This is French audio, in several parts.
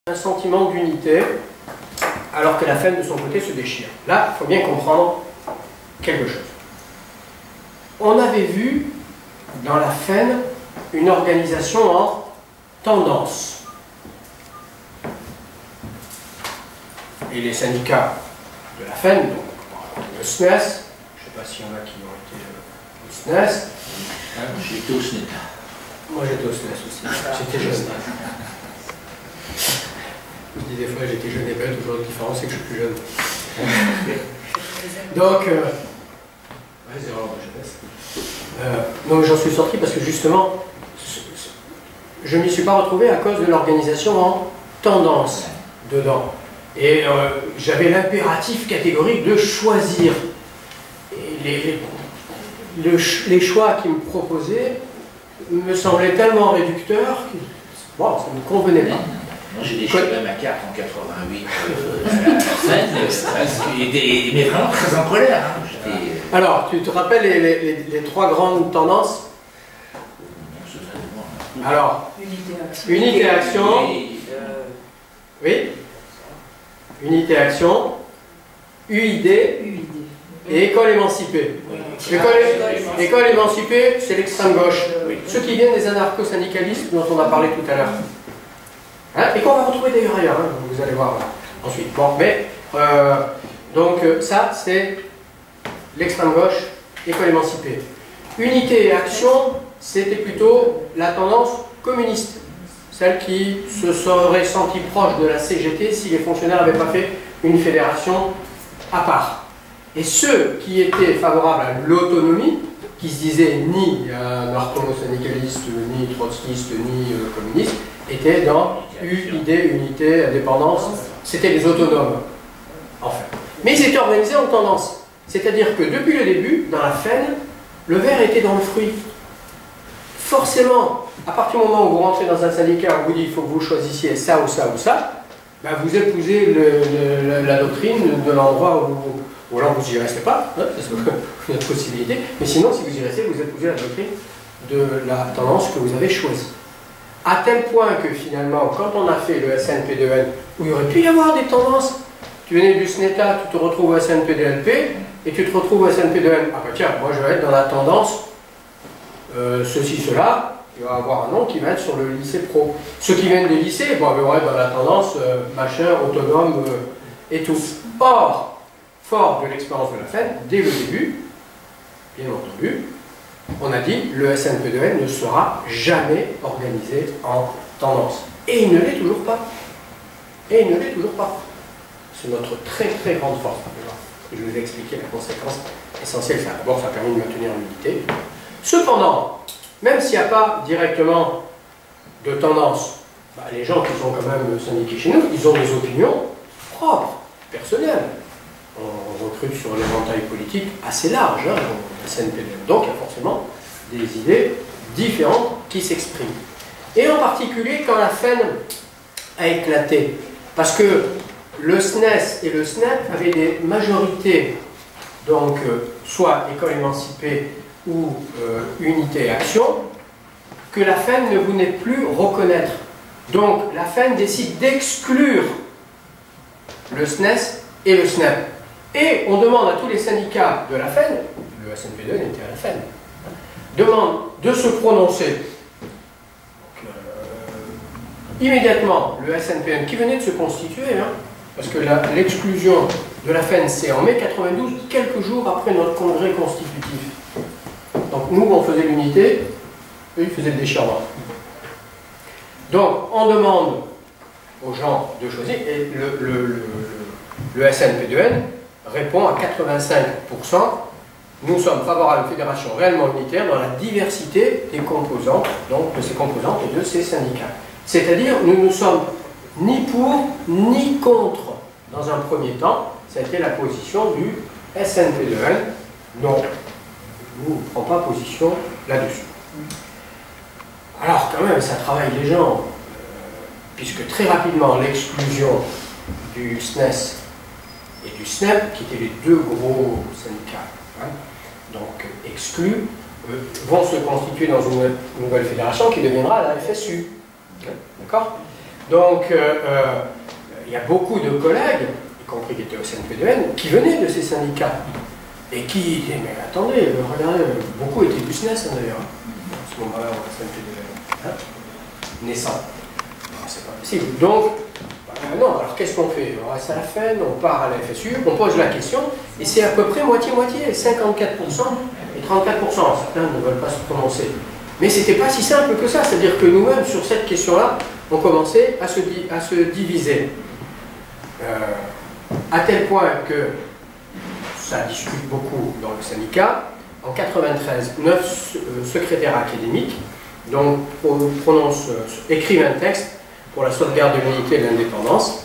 un sentiment d'unité, alors que la FEN de son côté se déchire. Là, il faut bien comprendre quelque chose. On avait vu dans la FEN une organisation en tendance. Et les syndicats de la FEN, donc le SNES, je ne sais pas s'il y en a qui ont été au SNES. J'étais au SNES. Moi j'étais au SNES aussi, j'étais jeune. Je dis des fois j'étais jeune et bête, aujourd'hui la différence c'est que je suis plus jeune. Donc, ouais, c'est vraiment ma jeunesse. Donc j'en suis sorti parce que justement, je ne m'y suis pas retrouvé à cause de l'organisation en tendance dedans. Et j'avais l'impératif catégorique de choisir. Et les choix qu'ils me proposaient me semblaient tellement réducteurs que bon, ça ne me convenait pas. Moi j'ai déchiré ma carte en 88 à la scène, mais vraiment très en colère. Hein. Alors, tu te rappelles les trois grandes tendances? Alors, unité action. Oui. Unité action, UID et école émancipée. École émancipée, c'est l'extrême gauche. Ceux qui viennent des anarcho-syndicalistes dont on a parlé tout à l'heure. Hein, et qu'on va retrouver d'ailleurs ailleurs, hein, vous allez voir ensuite. Bon, mais donc ça c'est l'extrême gauche, école émancipée. Unité et action, c'était plutôt la tendance communiste, celle qui se serait sentie proche de la CGT si les fonctionnaires n'avaient pas fait une fédération à part. Et ceux qui étaient favorables à l'autonomie, qui se disaient ni anarcho-syndicalistes, ni trotskistes, ni communistes, étaient dans UID, unité, indépendance, c'était les autonomes, en fait. Mais ils étaient organisés en tendance. C'est-à-dire que depuis le début, dans la FEN, le verre était dans le fruit. Forcément, à partir du moment où vous rentrez dans un syndicat, on vous dit il faut que vous choisissiez ça ou ça ou ça, ben vous épousez la doctrine de l'endroit où là vous n'y restez pas, hein, c'est une possibilité, mais sinon si vous y restez, vous épousez la doctrine de la tendance que vous avez choisie. À tel point que finalement, quand on a fait le SNP2N, où il aurait pu y avoir des tendances, tu venais du SNETA, tu te retrouves au SNP2LP, et tu te retrouves au SNP2N, ah bah tiens, moi je vais être dans la tendance ceci, cela, il va y avoir un nom qui va être sur le lycée pro. Ceux qui viennent des lycées, bon, ils vont être dans la tendance machin, autonome et tout. Or, fort de l'expérience de la FEN, dès le début, bien entendu, on a dit le SNP2N ne sera jamais organisé en tendance. Et il ne l'est toujours pas. Et il ne l'est toujours pas. C'est notre très très grande force. Je vous ai expliqué la conséquence essentielle. D'abord, ça permet de maintenir l'unité. Cependant, même s'il n'y a pas directement de tendance, bah, les gens qui sont quand même syndiqués chez nous, ils ont des opinions propres, personnelles. On recrute sur l'éventail politique assez large, hein, la SNP2N. Donc il y a forcément des idées différentes qui s'expriment. Et en particulier quand la FEN a éclaté. Parce que le SNES et le SNEP avaient des majorités, donc soit école émancipée ou unité et action, que la FEN ne voulait plus reconnaître. Donc la FEN décide d'exclure le SNES et le SNEP. Et on demande à tous les syndicats de la FEN, le SNP2 était à la FEN, demande de se prononcer. Donc, immédiatement, le SNPN qui venait de se constituer, hein, parce que l'exclusion de la FEN c'est en mai 92, quelques jours après notre congrès constitutif. Donc nous on faisait l'unité, eux ils faisaient le déchirement. Donc on demande aux gens de choisir, et le SNP2N répond à 85%, nous sommes favorables à une fédération réellement unitaire dans la diversité des composantes, donc de ses composantes et de ses syndicats. C'est-à-dire, nous ne sommes ni pour ni contre. Dans un premier temps, ça a été la position du SNP2N. Non, nous ne prenons pas position là-dessus. Alors quand même, ça travaille les gens, puisque très rapidement, l'exclusion du SNES et du SNEP, qui étaient les deux gros syndicats, hein, donc exclus, vont se constituer dans une nouvelle fédération qui deviendra la FSU. D'accord? Donc, il y a beaucoup de collègues, y compris qui étaient au CNPDN, qui venaient de ces syndicats et qui disaient, mais attendez, regardez, beaucoup étaient du SNES d'ailleurs, à ce moment-là, au CNPDN, naissant. C'est pas possible. Donc, non, alors qu'est-ce qu'on fait? On reste à la FEN, on part à la FSU, on pose la question, et c'est à peu près moitié-moitié, 54% et 34%. Certains ne veulent pas se prononcer. Mais c'était pas si simple que ça, c'est-à-dire que nous-mêmes, sur cette question-là, on commençait à se diviser. À tel point que ça discute beaucoup dans le syndicat. En 93, 9 secrétaires académiques donc, écrivent un texte pour la sauvegarde de l'unité et de l'indépendance.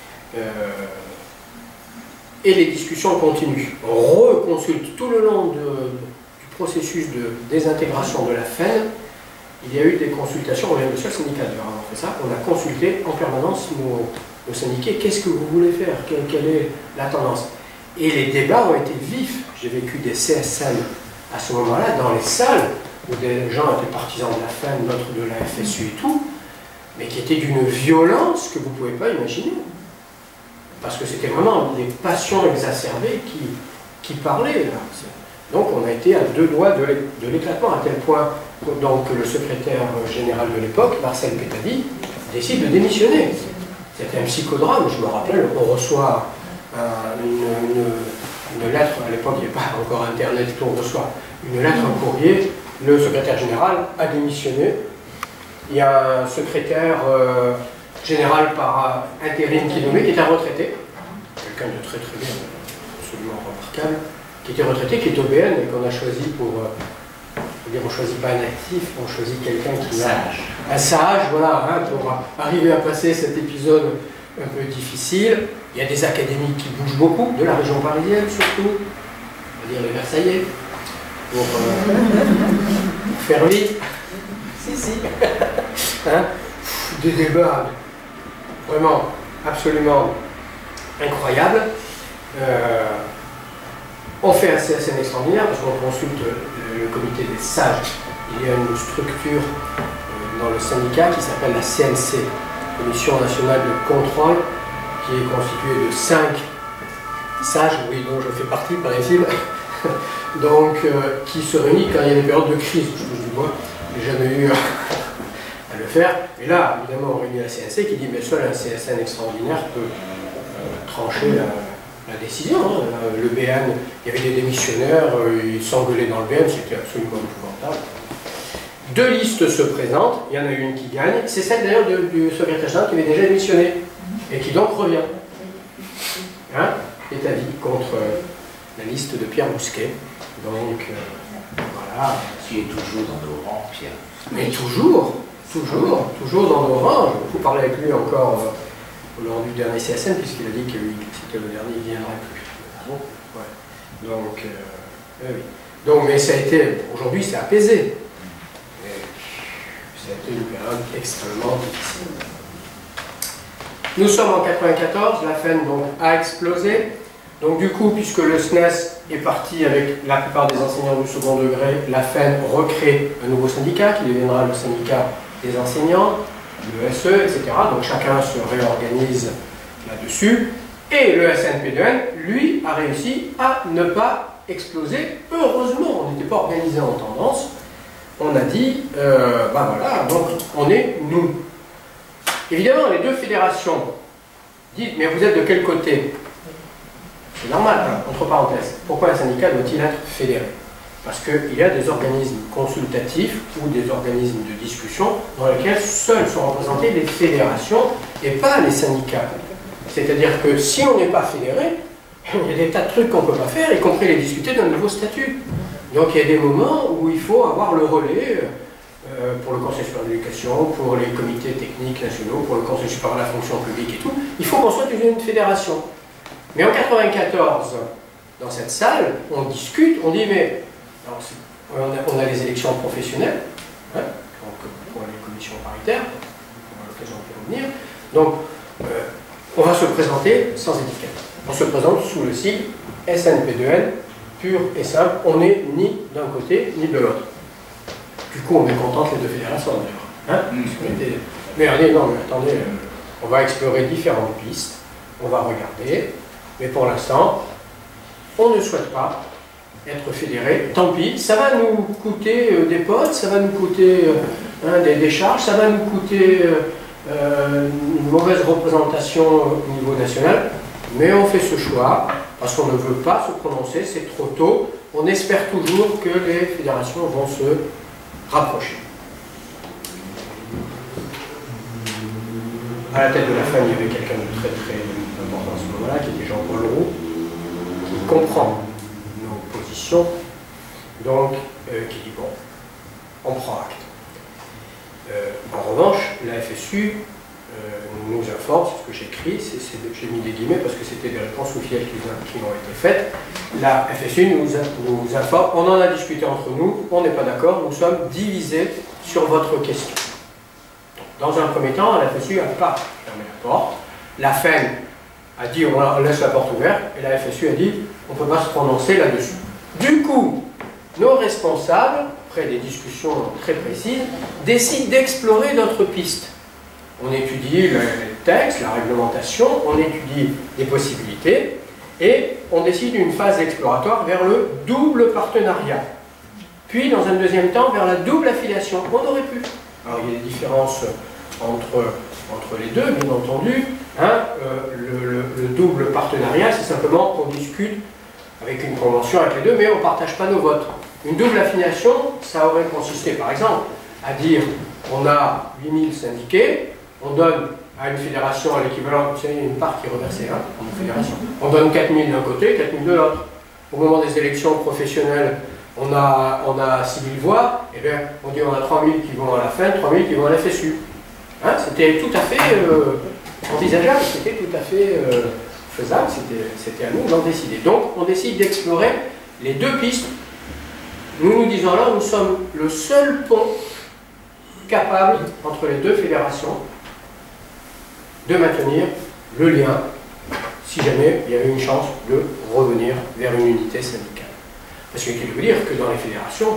Et les discussions continuent. On reconsulte tout le long du processus de désintégration de la FEN. Il y a eu des consultations, on est le seul syndicat d'ailleurs à avoir fait ça, on a consulté en permanence nos syndiqués, qu'est-ce que vous voulez faire, quelle est la tendance. Et les débats ont été vifs. J'ai vécu des CSN à ce moment-là dans les salles où des gens étaient partisans de la FEN, d'autres de la FSU et tout, mais qui étaient d'une violence que vous ne pouvez pas imaginer. Parce que c'était vraiment des passions exacerbées qui parlaient. Là. Donc on a été à deux doigts de l'éclatement, à tel point donc, que le secrétaire général de l'époque, Marcel Pétadi, décide de démissionner. C'était un psychodrame, je me rappelle, on reçoit une lettre, à l'époque il n'y avait pas encore Internet, on reçoit une lettre, un courrier, le secrétaire général a démissionné. Il y a un secrétaire général par intérim qui est nommé, qui est un retraité, quelqu'un de très très bien, absolument remarquable, qui était retraité, qui est OBN et qu'on a choisi pour... on ne choisit pas un actif, on choisit quelqu'un qui a un sage, voilà, hein, pour arriver à passer cet épisode un peu difficile. Il y a des académiques qui bougent beaucoup, de la région parisienne surtout, on va dire les Versaillais, pour faire vite. Si. Hein, des débats vraiment absolument incroyables. On fait un CSN extraordinaire parce qu'on consulte le comité des sages. Il y a une structure dans le syndicat qui s'appelle la CNC, Commission nationale de contrôle, qui est constituée de 5 sages, oui, dont je fais partie, paraît-il, donc qui se réunit quand il y a des périodes de crise. Je touche du bois, je n'ai jamais eu à le faire. Et là, évidemment, on réunit la CNC qui dit mais seul un CSN extraordinaire peut trancher la décision. Hein. Le BN, il y avait des démissionnaires, ils s'engueulaient dans le BN, c'était absolument épouvantable. 2 listes se présentent, il y en a une qui gagne, c'est celle d'ailleurs du secrétaire général qui avait déjà démissionné et qui donc revient. Hein, est à vie contre la liste de Pierre Bousquet. Donc voilà. Qui est toujours dans nos rangs, Pierre. Mais toujours dans nos rangs. Vous parlez avec lui encore lors du dernier CSN, puisqu'il a dit que c'était le dernier, il ne viendrait plus. Ah bon? Ouais. Donc, oui. Donc, mais ça a été, aujourd'hui, c'est apaisé. Mais ça a été une période extrêmement difficile. Nous sommes en 1994, la FEN donc, a explosé. Donc du coup, puisque le SNES est parti avec la plupart des enseignants du second degré, la FEN recrée un nouveau syndicat qui deviendra le syndicat des enseignants, le SE, etc. Donc chacun se réorganise là-dessus. Et le SNPDN, lui, a réussi à ne pas exploser. Heureusement, on n'était pas organisé en tendance. On a dit, ben voilà, donc on est nous. Évidemment, les deux fédérations disent, mais vous êtes de quel côté? C'est normal, hein, entre parenthèses. Pourquoi un syndicat doit-il être fédéré? Parce qu'il y a des organismes consultatifs ou des organismes de discussion dans lesquels seuls sont représentés les fédérations et pas les syndicats. C'est-à-dire que si on n'est pas fédéré, il y a des tas de trucs qu'on ne peut pas faire, y compris les discuter d'un nouveau statut. Donc il y a des moments où il faut avoir le relais pour le Conseil supérieur de l'éducation, pour les comités techniques nationaux, pour le Conseil supérieur de la fonction publique et tout. Il faut qu'on soit une fédération. Mais en 1994, dans cette salle, on discute, on dit mais alors, on a les élections professionnelles, hein, donc pour les commissions paritaires, on aura l'occasion de revenir. Donc on va se présenter sans étiquette. On se présente sous le sigle SNPDN, pur et simple. On n'est ni d'un côté ni de l'autre. Du coup, on mécontente les deux fédérations d'ailleurs. Hein, mais on dit non, mais attendez, On va explorer différentes pistes, on va regarder, mais pour l'instant, on ne souhaite pas être fédéré. Tant pis, ça va nous coûter des potes, ça va nous coûter des charges, ça va nous coûter une mauvaise représentation au niveau national, mais on fait ce choix parce qu'on ne veut pas se prononcer, c'est trop tôt. On espère toujours que les fédérations vont se rapprocher. À la tête de la famille, il y avait quelqu'un de très important à ce moment-là, qui était Jean-Paul Roux, qui comprend nos positions, donc qui dit bon, on prend acte. En revanche, la FSU nous informe, c'est ce que j'écris, j'ai mis des guillemets parce que c'était des réponses officielles qui ont été faites. La FSU nous informe, on en a discuté entre nous, on n'est pas d'accord, nous sommes divisés sur votre question. Dans un premier temps, la FSU n'a pas fermé la porte. La FEN a dit on laisse la porte ouverte et la FSU a dit on ne peut pas se prononcer là-dessus. Du coup, nos responsables, après des discussions très précises, décident d'explorer d'autres pistes. On étudie le texte, la réglementation, on étudie les possibilités et on décide une phase exploratoire vers le double partenariat. Puis, dans un deuxième temps, vers la double affiliation. On aurait pu. Alors, il y a des différences entre les deux, bien entendu. Hein, le double partenariat, c'est simplement qu'on discute avec une convention avec les deux, mais on ne partage pas nos votes. Une double affiliation, ça aurait consisté, par exemple, à dire on a 8000 syndiqués, on donne à une fédération à l'équivalent, vous savez, une part qui est reversée hein, en une fédération. On donne 4000 d'un côté, 4000 de l'autre. Au moment des élections professionnelles, on a 6000 voix, et bien on dit on a 3000 qui vont à la FEN, 3000 qui vont à la FSU. Hein, c'était tout à fait envisageable, c'était tout à fait faisable, c'était à nous d'en décider. Donc on décide d'explorer les deux pistes. Nous disons alors, nous sommes le seul pont capable entre les deux fédérations de maintenir le lien si jamais il y avait une chance de revenir vers une unité syndicale. Parce qu'il faut dire que dans les fédérations,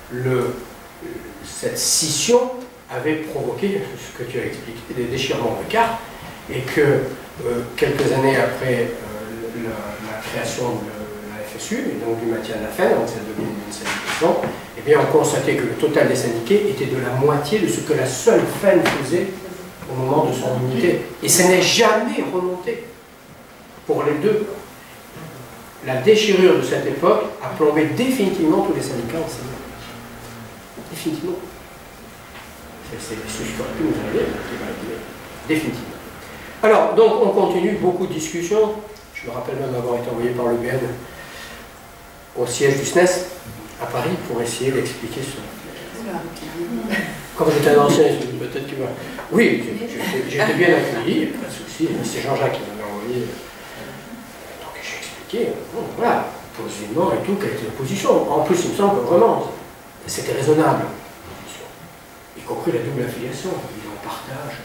cette scission avait provoqué, ce que tu as expliqué, des déchirements de cartes, et que quelques années après la création de la FSU, et donc du maintien de la FEN, donc ça devient une syndication, eh bien on constatait que le total des syndiqués était de la moitié de ce que la seule FEN faisait au moment de son unité. Et ça n'est jamais remonté pour les deux. La déchirure de cette époque a plombé définitivement tous les syndicats en Seine. Définitivement. C'est ce qui aurait pu nous arriver, définitivement. Alors, donc, on continue, beaucoup de discussions. Je me rappelle même avoir été envoyé par le BN au siège du SNES à Paris pour essayer d'expliquer cela. Comme j'étais un ancien, peut-être que... Oui, j'étais bien accueilli, pas de souci. C'est Jean-Jacques qui m'avait envoyé. Donc j'ai expliqué, bon, voilà, positionnement et tout, quelle était la position. En plus, il me semble que vraiment, c'était raisonnable. Y compris la double affiliation, ils en partagent.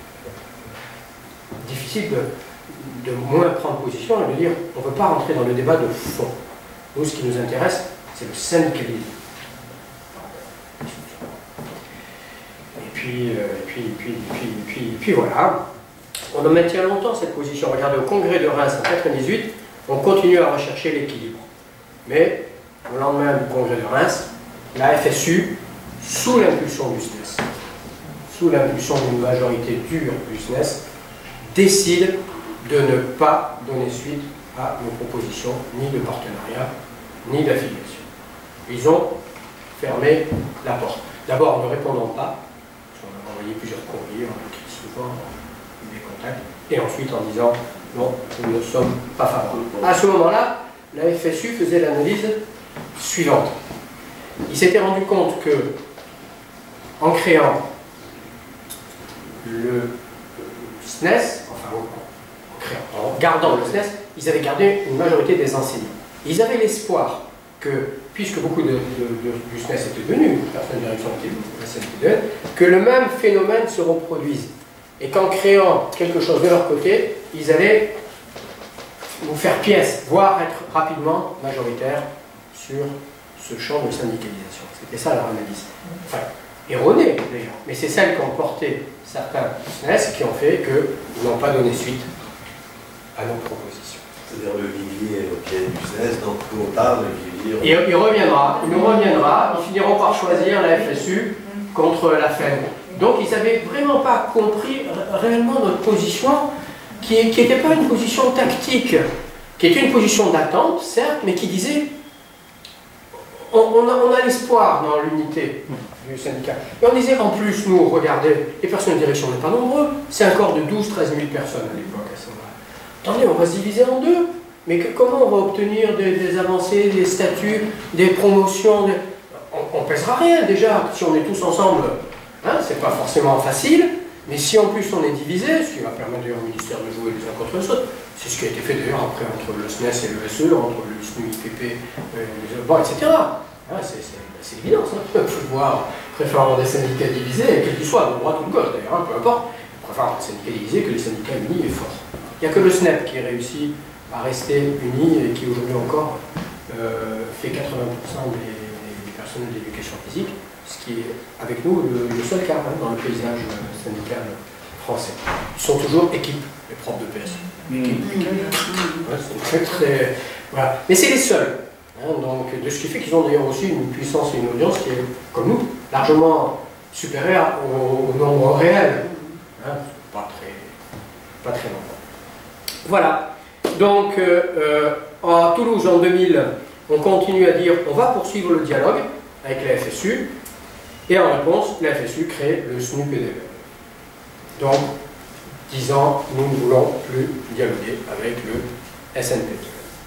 Difficile de moins prendre position et de dire on ne peut pas rentrer dans le débat de fond. Nous, ce qui nous intéresse, c'est le syndicalisme. Et puis voilà. On en maintient longtemps cette position. Regardez, au congrès de Reims en 1998, on continue à rechercher l'équilibre. Mais au lendemain du congrès de Reims, la FSU, sous l'impulsion du SNES, sous l'impulsion d'une majorité dure du SNES, décide de ne pas donner suite à nos propositions, ni de partenariat, ni d'affiliation. Ils ont fermé la porte. D'abord en ne répondant pas, parce qu'on a envoyé plusieurs courriers, on a écrit souvent des contacts, et ensuite en disant non, nous ne sommes pas favorables. À ce moment-là, la FSU faisait l'analyse suivante. Il s'était rendu compte que, en créant le SNES, enfin en gardant le SNES, ils avaient gardé une majorité des enseignants. Ils avaient l'espoir que, puisque beaucoup du SNES étaient venus, personne de direction était que le même phénomène se reproduise. Et qu'en créant quelque chose de leur côté, ils allaient nous faire pièce, voire être rapidement majoritaires sur ce champ de syndicalisation. C'était ça leur analyse. Enfin, erronées d'ailleurs, mais c'est celles qui ont porté certains SNES qui ont fait qu'ils n'ont pas donné suite à nos propositions. C'est-à-dire le vivier qui est du SNES, donc nous on parle, le vivier... Et il reviendra, il nous reviendra, ils finiront par choisir la FSU contre la FEM. Donc ils n'avaient vraiment pas compris réellement notre position, qui n'était pas une position tactique, qui était une position d'attente, certes, mais qui disait on a l'espoir dans l'unité du syndicat. Et on disait en plus, nous, regardez, les personnes de direction n'est pas nombreux, c'est un corps de 12-13 000 personnes à l'époque à ce moment-là. Attendez, on va se diviser en deux, mais comment on va obtenir des avancées, des statuts, des promotions on pèsera rien déjà, si on est tous ensemble, hein, c'est pas forcément facile, mais si en plus on est divisé, ce qui va permettre au ministère de jouer les uns contre les autres, c'est ce qui a été fait d'ailleurs après entre le SNES et le SE, entre le SNU-IPP, etc. Hein, c'est l'évidence, hein. Pouvoir préférer avoir des syndicats divisés, quels qu'ils soient, de droite ou de gauche d'ailleurs, hein, peu importe, on préfère avoir des syndicats divisés que les syndicats unis et forts. Il n'y a que le SNEP qui réussit à rester uni et qui aujourd'hui encore fait 80% des personnels d'éducation physique, ce qui est avec nous le seul cas hein, dans le paysage syndical français. Ils sont toujours équipe, les profs de PS. Ouais, c'est voilà. Mais c'est les seuls. Hein, donc, de ce qui fait qu'ils ont d'ailleurs aussi une puissance et une audience qui est, comme nous, largement supérieure au nombre réel. Hein, pas très longtemps. Voilà. Donc, à Toulouse, en 2000, on continue à dire on va poursuivre le dialogue avec la FSU. Et en réponse, la FSU crée le SNU-PDE. Donc, disant nous ne voulons plus dialoguer avec le SNPTE.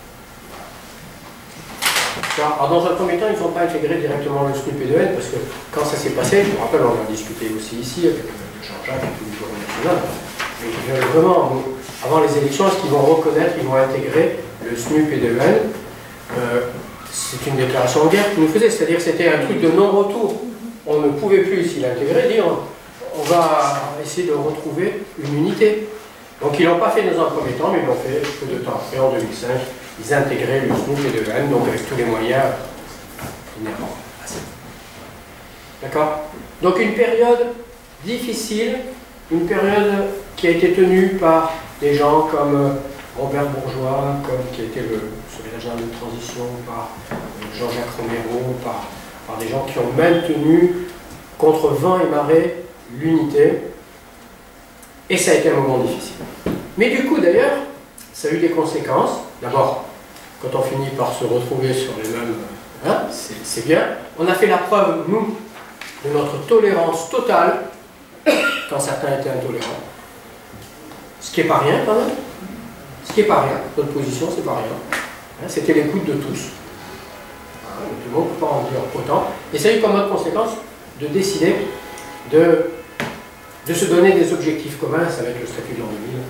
Alors, dans un premier temps, ils n'ont pas intégré directement le SNU-PDE parce que quand ça s'est passé, je me rappelle, on a discuté aussi ici avec Jean-Jacques et tout le bureau national. Mais ils veulent vraiment, avant les élections, est-ce qu'ils vont reconnaître, ils vont intégrer le SNU-PDE? C'est une déclaration en guerre qu'ils nous faisaient, c'est-à-dire que c'était un truc de non-retour. On ne pouvait plus, s'il l'intégrait, dire on va essayer de retrouver une unité. Donc ils ne l'ont pas fait dans un premier temps, mais ils l'ont fait peu de temps après, en 2005. Ils intégraient le SNU-PDE, donc avec tous les moyens inhérents à ça. D'accord? Donc une période difficile, une période qui a été tenue par des gens comme Robert Bourgeois, qui a été le secrétaire général de transition, par Jean-Jacques Romero, par des gens qui ont maintenu contre vent et marée l'unité, et ça a été un moment difficile. Mais du coup d'ailleurs, ça a eu des conséquences. D'abord, quand on finit par se retrouver sur les mêmes, hein, c'est bien. On a fait la preuve, nous, de notre tolérance totale, quand certains étaient intolérants. Ce qui n'est pas rien quand même. Ce qui n'est pas rien. Notre position, c'est pas rien. Hein, c'était l'écoute de tous. Tout le monde ne peut pas en dire autant. Et ça a eu comme autre conséquence de décider de se donner des objectifs communs, ça va être le statut de l'an 2000.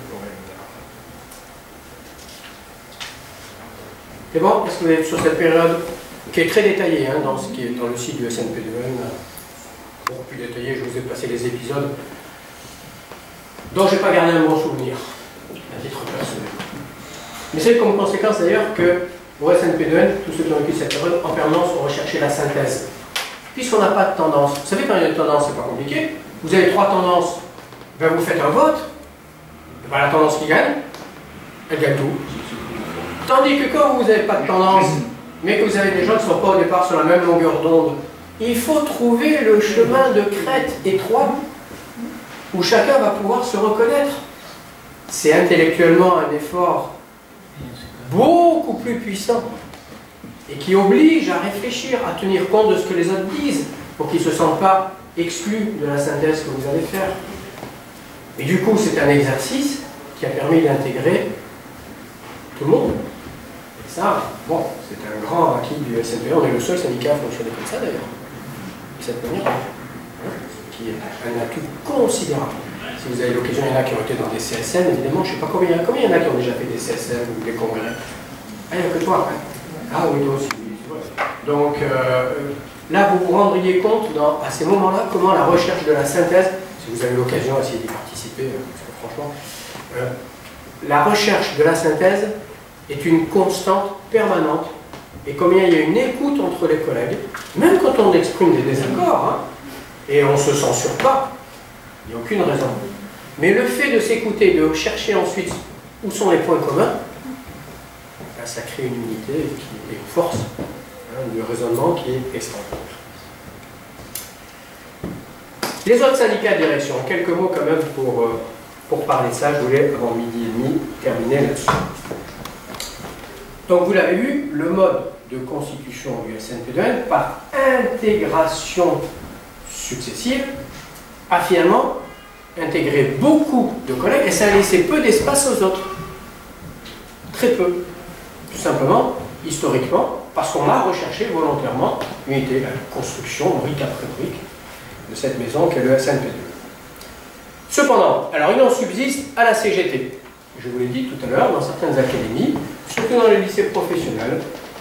C'est bon? Est-ce que vous êtes sur cette période qui est très détaillée hein, dans ce qui est dans le site du SNPDE, beaucoup plus détaillé, je vous ai passé les épisodes dont je n'ai pas gardé un bon souvenir, à titre personnel. Mais c'est comme conséquence d'ailleurs que au SNPDE, tous ceux qui ont vécu cette période, en permanence, ont recherché la synthèse. Puisqu'on n'a pas de tendance, vous savez quand il y a une tendance, c'est pas compliqué, vous avez trois tendances, ben vous faites un vote, ben la tendance qui gagne, elle gagne tout. Tandis que quand vous n'avez pas de tendance, mais que vous avez des gens qui ne sont pas au départ sur la même longueur d'onde, il faut trouver le chemin de crête étroit où chacun va pouvoir se reconnaître. C'est intellectuellement un effort beaucoup plus puissant et qui oblige à réfléchir, à tenir compte de ce que les autres disent pour qu'ils ne se sentent pas exclus de la synthèse que vous allez faire. Et du coup, c'est un exercice qui a permis d'intégrer tout le monde. Et ça, bon, c'est un grand acquis du SNPE. On est le seul syndicat à fonctionner comme ça d'ailleurs, de cette manière, qui est un atout considérable. Si vous avez l'occasion, il y en a qui ont été dans des CSN, évidemment, je ne sais pas combien il y en a qui ont déjà fait des CSN ou des congrès. Ah, il n'y a que toi, hein. Ah oui, toi aussi. Donc là, vous vous rendriez compte à ces moments-là comment la recherche de la synthèse, si vous avez l'occasion d'essayer d'y participer, parce que franchement, la recherche de la synthèse est une constante permanente et combien il y a une écoute entre les collègues, même quand on exprime des désaccords, hein, et on ne se censure pas, il n'y a aucune raison. Mais le fait de s'écouter, de chercher ensuite où sont les points communs, ben, ça crée une unité et une force de raisonnement qui est extraordinaire. Les autres syndicats de direction, quelques mots quand même pour parler de ça, je voulais avant midi et demi terminer là-dessus. Donc vous l'avez vu, le mode de constitution du SNP2N par intégration successive a finalement intégré beaucoup de collègues et ça a laissé peu d'espace aux autres. Très peu. Tout simplement, historiquement, parce qu'on a recherché volontairement l'unité, la construction, brique après brique, de cette maison qu'est le SNP2. Cependant, alors il en subsiste à la CGT. Je vous l'ai dit tout à l'heure, dans certaines académies, surtout dans les lycées professionnels,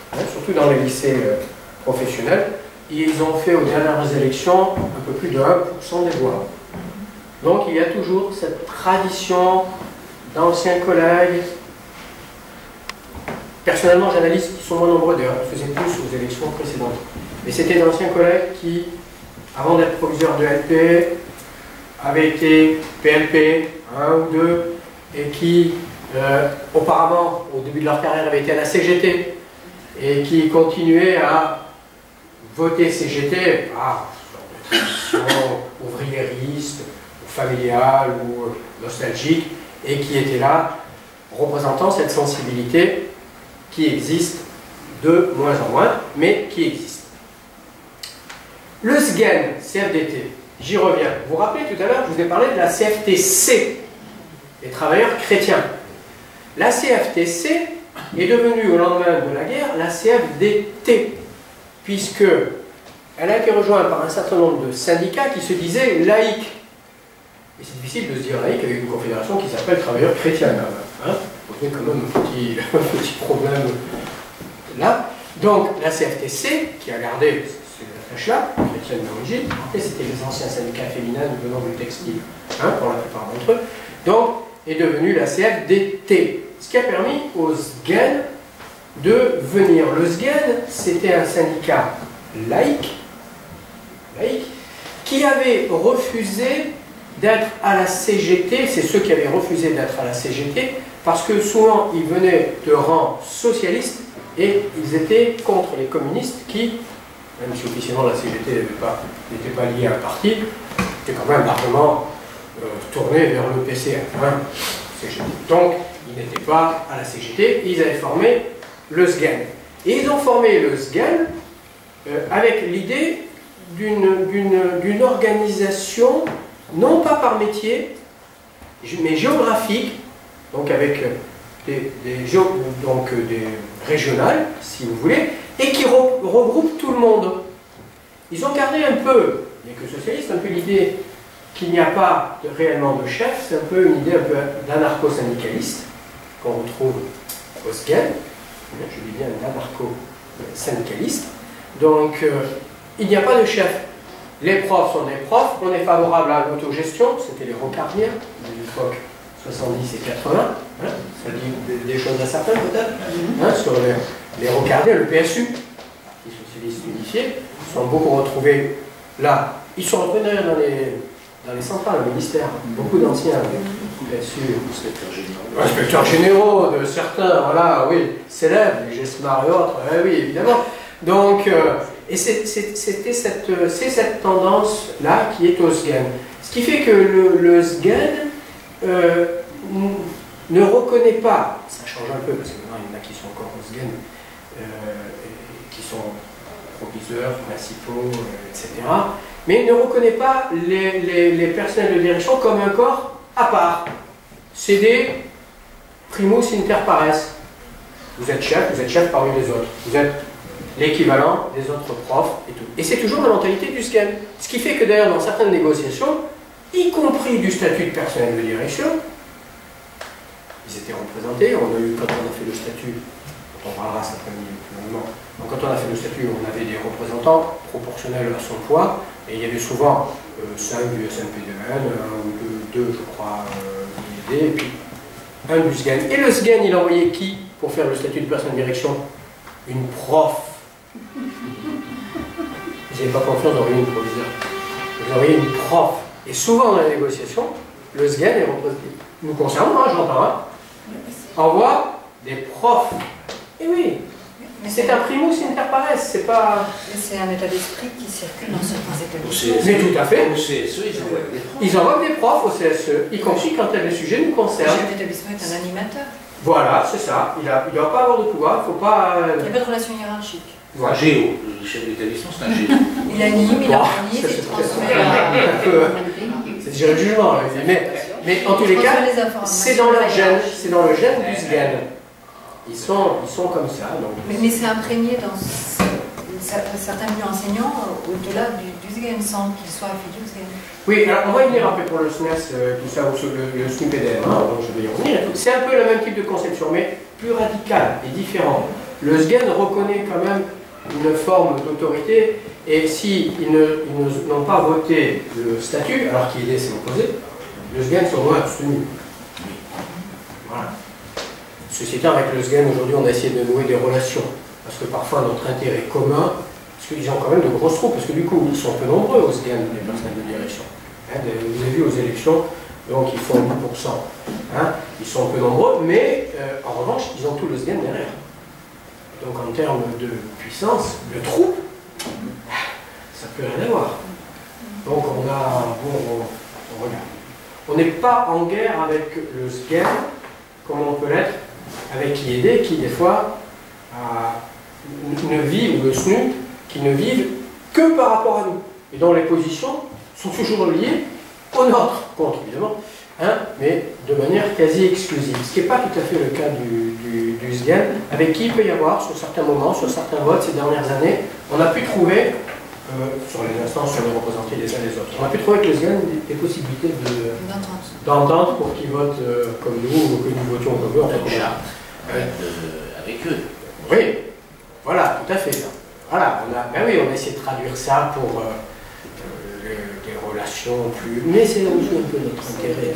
ils ont fait aux dernières élections un peu plus de 1% des voix. Donc il y a toujours cette tradition d'anciens collègues. Personnellement, j'analyse qu'ils sont moins nombreux d'ailleurs, ils faisaient plus aux élections précédentes. Mais c'était d'anciens collègues qui, avant d'être proviseurs de LP, avaient été PLP, un ou deux, et qui, auparavant, au début de leur carrière, avaient été à la CGT, et qui continuaient à voter CGT par une tradition ouvriériste, ou familiale, ou nostalgique, et qui étaient là, représentant cette sensibilité qui existe de moins en moins, mais qui existe. Le SGEN, CFDT, j'y reviens. Vous vous rappelez tout à l'heure, je vous ai parlé de la CFTC, les travailleurs chrétiens. La CFTC est devenue au lendemain de la guerre la CFDT, puisque elle a été rejointe par un certain nombre de syndicats qui se disaient laïcs. Et c'est difficile de se dire laïque avec une confédération qui s'appelle travailleurs chrétiens. Hein, vous avez quand même un petit problème là. Donc la CFTC, qui a gardé cette attache-là, chrétienne d'origine, c'était les anciens syndicats féminins venant du textile, hein, pour la plupart d'entre eux, donc est devenue la CFDT. Ce qui a permis au SGEN de venir. Le SGEN, c'était un syndicat laïque, qui avait refusé d'être à la CGT, c'est ceux qui avaient refusé d'être à la CGT, parce que souvent ils venaient de rangs socialistes et ils étaient contre les communistes qui, même si officiellement la CGT n'était pas liée à un parti, était quand même largement tourné vers le PCF. Hein, CGT. Donc ils n'étaient pas à la CGT, ils avaient formé le SGEN. Et ils ont formé le SGEN avec l'idée d'une organisation, non pas par métier, mais géographique, donc avec des régionales, si vous voulez, et qui regroupe tout le monde. Ils ont gardé un peu, bien que socialiste, un peu l'idée qu'il n'y a pas réellement de chef, c'est un peu une idée un peu d'anarcho-syndicaliste qu'on retrouve au SGEN, je dis bien d'anarcho-syndicaliste. Donc, il n'y a pas de chef. Les profs sont des profs, on est favorable à l'autogestion, c'était les rocardiens de l'époque 70 et 80, hein, ça dit des choses à certains peut-être, hein, sur les rocardiens, le PSU, les socialistes unifiés, sont beaucoup retrouvés là. Ils sont retrouvés d'ailleurs dans les centrales, le ministère, beaucoup d'anciens PSU, inspecteurs généraux de certains, voilà, oui, célèbres, les Gesmar et autres, oui, évidemment. Donc, et c'est cette tendance-là qui est au SGEN. Ce qui fait que le SGEN ne reconnaît pas, ça change un peu, parce que maintenant il y en a qui sont encore au SGEN, qui sont proviseurs, principaux, etc. Mais il ne reconnaît pas les personnels de direction comme un corps à part. C'est des primus inter pares. Vous êtes chef parmi les autres. Vous êtes l'équivalent des autres profs et tout. Et c'est toujours la mentalité du SGEN. Ce qui fait que d'ailleurs dans certaines négociations, y compris du statut de personnel de direction, ils étaient représentés. On a eu, quand on a fait le statut, on parlera cet après-midi finalement, donc quand on a fait le statut, on avait des représentants proportionnels à son poids, et il y avait souvent 5 du SNP2N, ou 2 je crois, du IED, et puis un du SGEN. Et le SGEN, il envoyait qui pour faire le statut de personnel de direction? Une prof. Vous n'avez pas confiance dans une proviseur. vous envoyez une prof. Et souvent dans les négociations, le SGEN est représenté. Nous concernant, hein, j'entends, hein, envoie des profs. Et oui, c'est un primus inter pares, c'est pas... C'est un état d'esprit qui circule dans certains établissements. Mais tout à fait. Au CSE, ils envoient des profs. Ils envoient des profs au CSE, y compris quand le sujet nous Le concerne. chef d'établissement est un animateur. Voilà, c'est ça. Il ne doit pas avoir de pouvoir, il ne faut pas... Il n'y a pas de relation hiérarchique. Un géo. Le chef d'établissement, c'est un géo. Il anime, il Bon, organise, ça, il c'est transmet. un peu... C'est déjà le jugement, là. Mais en tous les cas, c'est dans leur gène, c'est dans le gène du SGEN. Ils sont comme ça. Donc. Mais c'est imprégné dans certains milieux enseignants au-delà du SGEN, sans qu'il soit affilié au SGEN. Oui, alors on va y venir après pour le SNES, tout ça, ou le SNU-PDM, hein, donc je vais y revenir. C'est un peu le même type de conception, mais plus radical et différent. Le SGEN reconnaît quand même une forme d'autorité, et s'ils n'ont pas voté le statut, alors qu'il s'est opposé, le SGEN se doit abstenu. Voilà. Société avec le SGEN, aujourd'hui, on a essayé de nouer des relations, parce que parfois notre intérêt commun, parce qu'ils ont quand même de grosses troupes, parce que du coup, ils sont peu nombreux au SGEN, les personnes de direction. Hein, vous avez vu aux élections, donc ils font 10%. Hein, ils sont peu nombreux, mais en revanche, ils ont tout le SGEN derrière. Donc en termes de puissance, de troupes, ça peut rien avoir. Donc on a, bon, on regarde. On n'est pas en guerre avec le SGEN, comme on peut l'être avec l'IED, qui des fois ne vit, ou le SNU, qui ne vivent que par rapport à nous. Et dont les positions sont toujours liées au nôtre, contre évidemment, hein, mais de manière quasi exclusive. Ce qui n'est pas tout à fait le cas du SGEN, avec qui il peut y avoir, sur certains moments, sur certains votes ces dernières années, on a pu trouver, sur les instances, sur les représentés les uns les autres, on a pu trouver avec le SGEN des possibilités d'entente pour qu'ils votent comme nous, ou que nous votions comme eux, en fait, avec eux. Oui, voilà, tout à fait. Voilà, ben oui, on a essayé de traduire ça pour des relations plus... Mais c'est aussi un peu notre intérêt.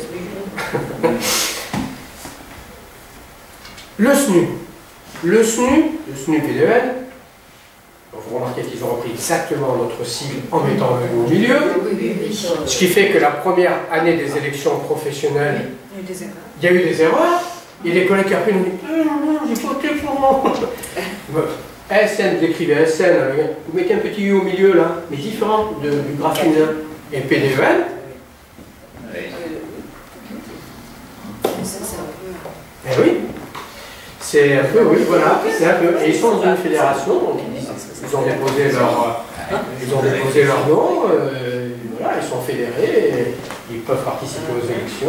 Le SNU. Le SNU PDN, vous remarquez qu'ils ont repris exactement notre sigle en mettant le au milieu, ce qui fait que la première année des élections professionnelles, il y a eu des erreurs, et les collègues après nous disent « j'ai voté pour moi ». SN, vous écrivez SN, vous mettez un petit U au milieu là, mais différent du graphisme. Et PDEN, eh oui, c'est un peu, oui, voilà, c'est un peu. Et ils sont dans une fédération, donc ils ont déposé leur nom, voilà, ils sont fédérés, ils peuvent participer aux élections.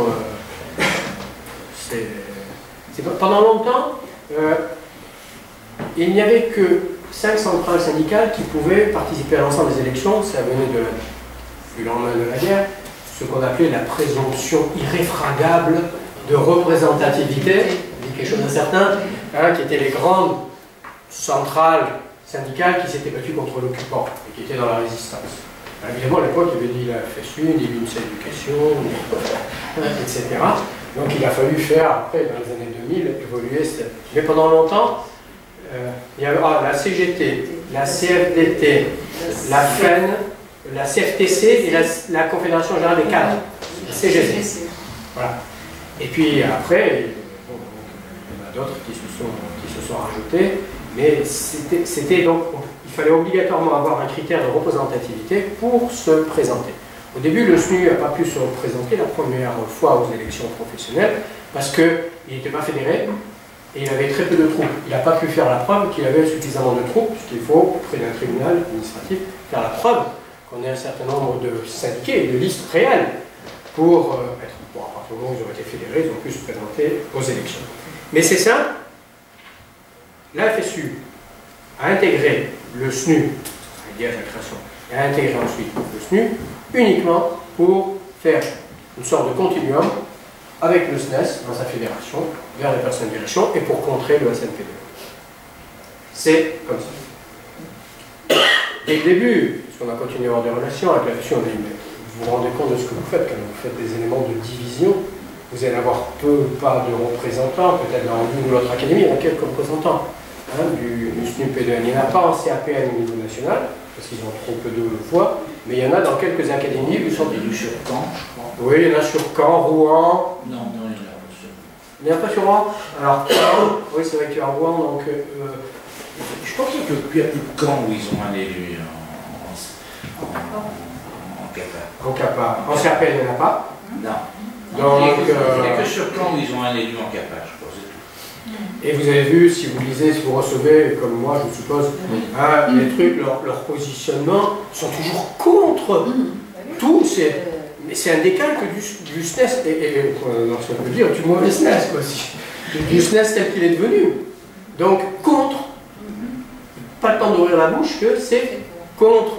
Pendant longtemps, il n'y avait que 5 centrales syndicales qui pouvaient participer à l'ensemble des élections, ça venait du lendemain de la guerre, ce qu'on appelait la présomption irréfragable de représentativité, quelque chose d'incertain, hein, qui étaient les grandes centrales syndicales qui s'étaient battues contre l'occupant et qui étaient dans la résistance. Alors, évidemment, à l'époque, il y avait ni la FSU, ni l'UNSA Éducation, etc. Donc il a fallu faire, après, dans les années 2000, évoluer. Mais pendant longtemps, il y avait la CGT, la CFDT, la FEN, la CFTC et la Confédération Générale des Cadres, la CGT. Voilà. Et puis après, bon, il y en a d'autres qui se sont rajoutés, mais c'était donc, il fallait obligatoirement avoir un critère de représentativité pour se présenter. Au début, le SNU n'a pas pu se représenter la première fois aux élections professionnelles parce qu'il n'était pas fédéré et il avait très peu de troupes. Il n'a pas pu faire la preuve qu'il avait suffisamment de troupes, puisqu'il faut, auprès d'un tribunal administratif, faire la preuve qu'on ait un certain nombre de syndiqués et de listes réelles pour être... Bon, à partir du moment où ils ont été fédérés, ils ont pu se présenter aux élections. Mais c'est simple, la FSU a intégré le SNU, lié à la création, et a intégré ensuite le SNU uniquement pour faire une sorte de continuum avec le SNES dans sa fédération vers les personnes de direction et pour contrer le SNPD. C'est comme ça. Dès le début, parce qu'on a continué à avoir des relations avec la FSU, on a dit mais vous vous rendez compte de ce que vous faites quand vous faites des éléments de division, vous allez avoir peu ou pas de représentants, peut-être dans l'une ou l'autre académie, il y a quelques représentants du SNU-PDN. Il n'y en a pas en CAPN au niveau national, parce qu'ils ont trop peu de voix, mais il y en a dans quelques académies. Vous Ils sont sentez élus sur Caen, je crois. Oui, il y en a sur Caen, Rouen. Non, il y en a pas sur. Il n'y en a pas sur Rouen. Alors, Caen, oui, c'est vrai qu'il y a Rouen, donc. Je pense qu'il n'y a plus de Caen où ils ont un élu en CAPA. En CAPA. En CAPA, il n'y en a pas. Non. Donc, Il n'y a que sur Caen où ils ont un élu en CAPA, je crois. et vous avez vu, si vous lisez, si vous recevez, comme moi, je suppose, hein, les trucs, leur positionnement sont toujours contre tout. Mais c'est un décalque du SNES, et on peut dire du mauvais SNES, quoi, du SNES tel qu'il est devenu. Donc, contre. Pas le temps d'ouvrir la bouche que c'est contre.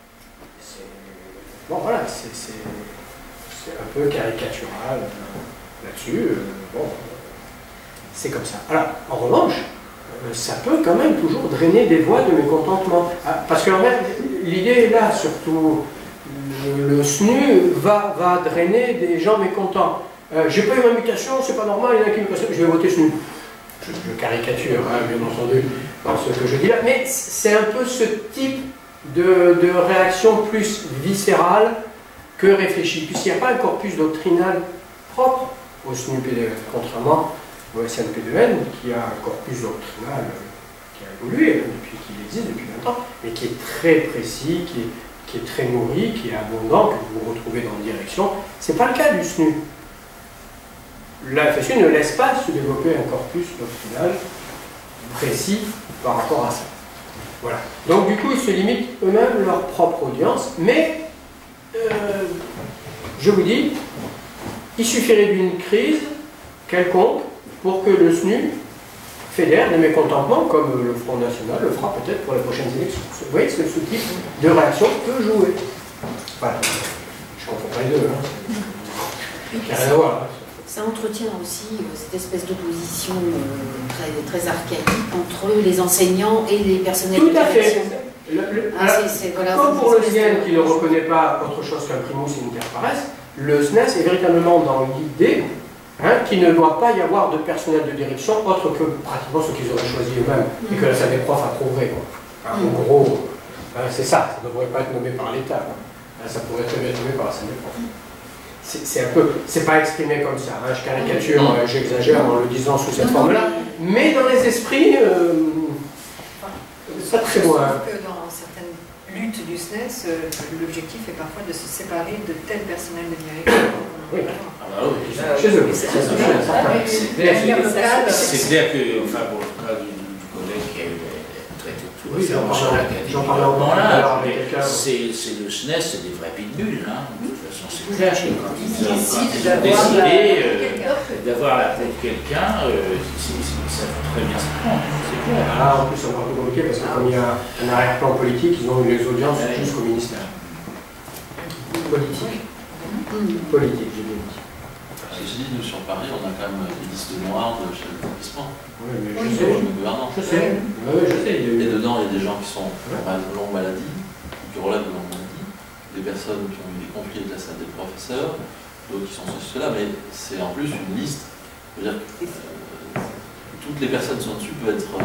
Bon, voilà, c'est un peu caricatural là-dessus. Bon, c'est comme ça. Alors, en revanche, ça peut quand même toujours drainer des voix de mécontentement. Parce que l'idée est là, surtout, le SNU va drainer des gens mécontents. J'ai pas eu ma mutation, c'est pas normal, il y en a qui me passent, je vais voter SNU. Je caricature, hein, bien entendu, dans ce que je dis là, mais c'est un peu ce type de réaction plus viscérale que réfléchie, puisqu'il n'y a pas un corpus doctrinal propre au SNU-PDEN, contrairement au SNPDEN, qui a un corpus doctrinal qui a évolué depuis qu'il existe depuis longtemps, mais qui est très précis, qui est très nourri, qui est abondant, que vous retrouvez dans une direction. Ce n'est pas le cas du SNU. La FSU ne laisse pas se développer un corpus doctrinal précis par rapport à ça. Voilà. Donc du coup, ils se limitent eux-mêmes leur propre audience, mais je vous dis, il suffirait d'une crise quelconque pour que le SNU fédère des mécontentements, comme le Front National le fera peut-être pour les prochaines élections. Vous voyez, ce type de réaction peut jouer. Voilà. Je ne confonds pas les deux. Hein. Il n'y a rien à voir. Hein. Ça entretient aussi cette espèce d'opposition très archaïque entre les enseignants et les personnels de direction. Tout à fait. Comme pour le SNES qui ne reconnaît pas autre chose qu'un primus inter pares, le SNES est véritablement dans l'idée qu'il ne doit pas y avoir de personnel de direction autre que pratiquement ceux qu'ils auraient choisi eux-mêmes et que la salle des profs approuverait. En gros, c'est ça, ça ne devrait pas être nommé par l'État. Ça pourrait être nommé par la salle des profs. C'est un peu, c'est pas exprimé comme ça, hein, je caricature, j'exagère en le disant sous cette forme-là, mais dans les esprits, ça très loin. Que dans certaines luttes du SNES, l'objectif est parfois de se séparer de tel personnel de direction. Oui. Chez eux. C'est clair que, enfin, pour le cas du collègue qui a traité de tout récemment sur l'académie, c'est le SNES, c'est des vrais pitbulls. Hein. De toute façon, c'est clair que quand ils ont décidé d'avoir la peau de quelqu'un, ça peut très bien se prendre. Ah, en plus, c'est encore plus compliqué parce que comme il y a un arrière-plan politique, ils ont eu les audiences jusqu'au ministère. Politique. Politique, j'ai bien dit. Ceci dit, nous sur Paris, on a quand même des listes noires de chefs d'établissement. Oui, mais je sais. Je sais. Oui, je sais. Et dedans, il y a des gens qui sont en longue maladie, qui relèvent de longue maladie, des personnes qui ont eu des conflits avec la salle des professeurs, d'autres qui sont ceci, cela, mais c'est en plus une liste. Je veux dire, toutes les personnes qui sont dessus peuvent être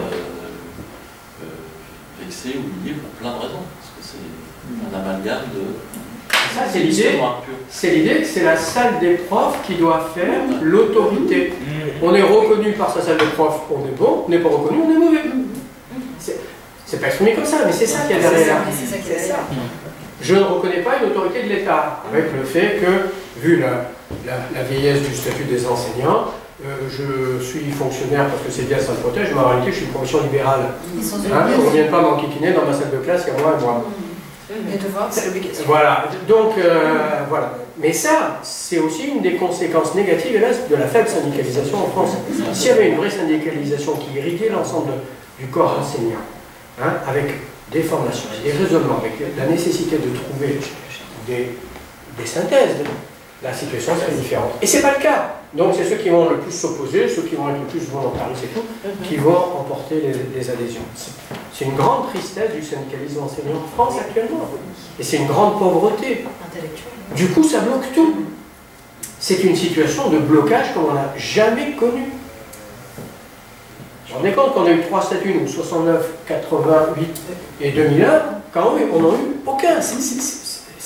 vexées ou liées pour plein de raisons, parce que c'est un amalgame de... Ça, c'est l'idée. C'est l'idée que c'est la salle des profs qui doit faire l'autorité. On est reconnu par sa salle des profs, on est bon, on n'est pas reconnu, on est mauvais. C'est pas exprimé comme ça, mais c'est ça qu'il y a derrière. Je ne reconnais pas une autorité de l'État, avec le fait que, vu la vieillesse du statut des enseignants, je suis fonctionnaire parce que c'est bien, ça me protège, mais en réalité, je suis une profession libérale. On ne vient pas m'enquiquiner dans ma salle de classe, il y a moi et moi. Les devoirs, c'est l'obligation. Voilà, donc voilà. Mais ça, c'est aussi une des conséquences négatives, hélas, de la faible syndicalisation en France. S'il y avait une vraie syndicalisation qui irriguait l'ensemble du corps enseignant, avec des formations, des raisonnements, avec la nécessité de trouver des synthèses, la situation serait différente. Et ce n'est pas le cas. Donc c'est ceux qui vont le plus s'opposer, ceux qui vont être le plus volontaristes et tout, qui vont emporter les adhésions. C'est une grande tristesse du syndicalisme enseignant en France actuellement. Et c'est une grande pauvreté. Du coup, ça bloque tout. C'est une situation de blocage comme on n'a jamais connue. Vous vous rendez compte qu'on a eu 3 statuts, nous, 69, 88 et 2001, quand on n'en a eu aucun.